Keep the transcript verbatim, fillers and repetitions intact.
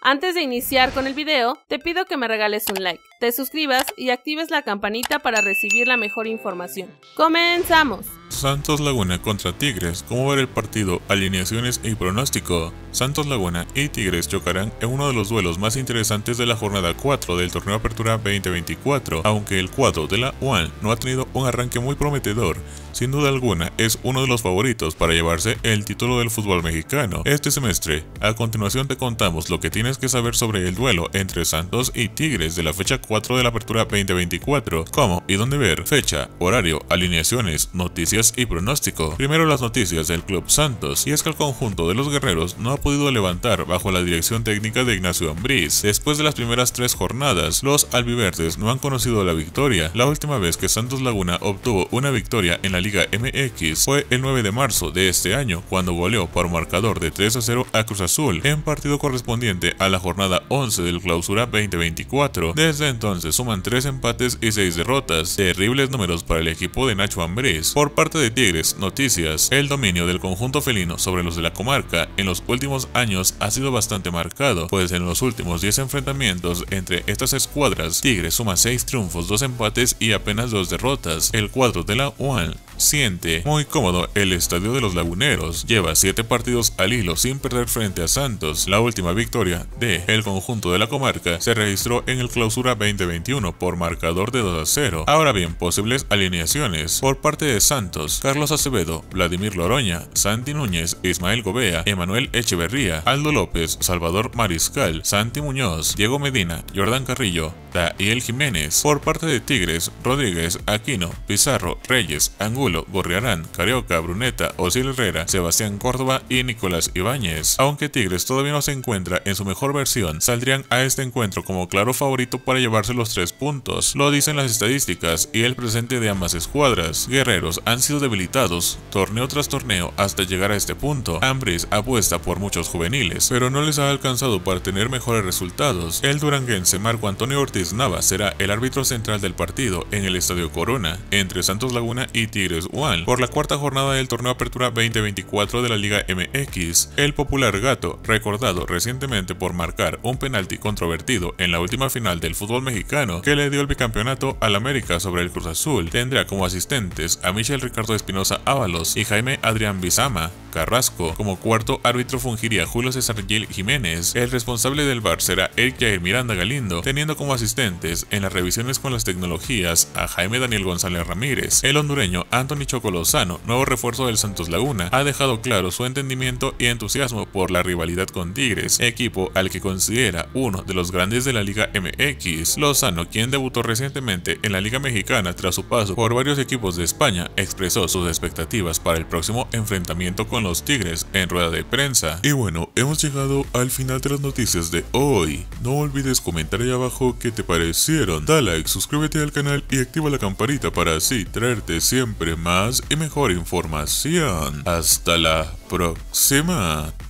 Antes de iniciar con el video, te pido que me regales un like, te suscribas y actives la campanita para recibir la mejor información. ¡Comenzamos! Santos Laguna contra Tigres. ¿Cómo ver el partido? Alineaciones y pronóstico. Santos Laguna y Tigres chocarán en uno de los duelos más interesantes de la jornada cuatro del torneo Apertura veinte veinticuatro, aunque el cuadro de la U A L no ha tenido un arranque muy prometedor. Sin duda alguna es uno de los favoritos para llevarse el título del fútbol mexicano este semestre. A continuación te contamos lo que tienes que saber sobre el duelo entre Santos y Tigres de la fecha cuatro de la Apertura veinte veinticuatro, cómo y dónde ver, fecha, horario, alineaciones, noticias y pronóstico. Primero las noticias del Club Santos, y es que el conjunto de los guerreros no ha podido levantar bajo la dirección técnica de Ignacio Ambriz. Después de las primeras tres jornadas, los albiverdes no han conocido la victoria. La última vez que Santos Laguna obtuvo una victoria en la Liga M X fue el nueve de marzo de este año, cuando goleó por marcador de tres a cero a Cruz Azul en partido correspondiente a la jornada once del Clausura veinte veinticuatro. Desde entonces suman tres empates y seis derrotas, terribles números para el equipo de Nacho Ambriz. Por parte de Tigres, noticias: el dominio del conjunto felino sobre los de la comarca en los últimos años ha sido bastante marcado, pues en los últimos diez enfrentamientos entre estas escuadras, Tigres suma seis triunfos, dos empates y apenas dos derrotas. El cuadro de la U A L siente muy cómodo el estadio de los laguneros, lleva siete partidos al hilo sin perder frente a Santos. La última victoria de el conjunto de la comarca se registró en el Clausura veinte veintiuno por marcador de dos a cero. Ahora bien, posibles alineaciones por parte de Santos: Carlos Acevedo, Vladimir Loroña, Santi Núñez, Ismael Gobea, Emanuel Echeverría, Aldo López, Salvador Mariscal, Santi Muñoz, Diego Medina, Jordan Carrillo, Dahiel Jiménez. Por parte de Tigres: Rodríguez, Aquino, Pizarro, Reyes, Angulo, Gorriarán, Carioca, Bruneta, Osiel Herrera, Sebastián Córdoba y Nicolás Ibáñez. Aunque Tigres todavía no se encuentra en su mejor versión, saldrían a este encuentro como claro favorito para llevarse los tres puntos. Lo dicen las estadísticas y el presente de ambas escuadras. Guerreros han sido debilitados torneo tras torneo hasta llegar a este punto. Ambriz apuesta por muchos juveniles, pero no les ha alcanzado para tener mejores resultados. El duranguense Marco Antonio Ortiz Nava será el árbitro central del partido en el Estadio Corona entre Santos Laguna y Tigres U A L por la cuarta jornada del torneo Apertura veinte veinticuatro de la Liga M X. El popular Gato, recordado recientemente por marcar un penalti controvertido en la última final del fútbol mexicano que le dio el bicampeonato al América sobre el Cruz Azul, tendrá como asistentes a Michel Ricardo Espinosa Ábalos y Jaime Adrián Bizama Carrasco. Como cuarto árbitro fungiría Julio César Gil Jiménez. El responsable del V A R será Eric Jair Miranda Galindo, teniendo como asistentes en las revisiones con las tecnologías a Jaime Daniel González Ramírez. El hondureño Anthony Choco Lozano, nuevo refuerzo del Santos Laguna, ha dejado claro su entendimiento y entusiasmo por la rivalidad con Tigres, equipo al que considera uno de los grandes de la Liga M X. Lozano, quien debutó recientemente en la Liga Mexicana tras su paso por varios equipos de España, expresó sus expectativas para el próximo enfrentamiento con los Tigres en rueda de prensa. Y bueno, hemos llegado al final de las noticias de hoy. No olvides comentar ahí abajo qué te parecieron, da like, suscríbete al canal y activa la campanita para así traerte siempre más y mejor información. Hasta la próxima.